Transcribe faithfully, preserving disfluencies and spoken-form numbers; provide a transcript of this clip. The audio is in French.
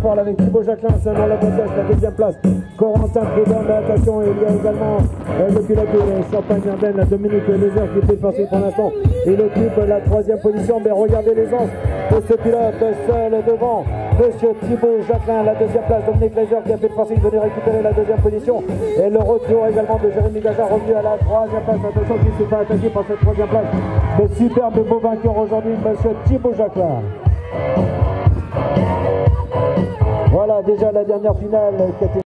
parle avec Thibaut Jacquelin, c'est dans la passage, la deuxième place. Corentin Prudhomme, mais attention, il y a également euh, le pilote de Champagne-Ardenne, la Dominique Lézard qui fait passer pour l'instant. Il occupe la troisième position, mais regardez les ans de ce pilote seul devant. Monsieur Thibaut Jacquelin, la deuxième place. Dominique Lézard qui a fait le forcing, venir récupérer la deuxième position. Et le retour également de Jérémy Gazard, revenu à la troisième place. Attention qui se fait attaquer par cette troisième place. Le superbe beau vainqueur aujourd'hui, Monsieur Thibaut Jacquelin. Voilà déjà la dernière finale qui a été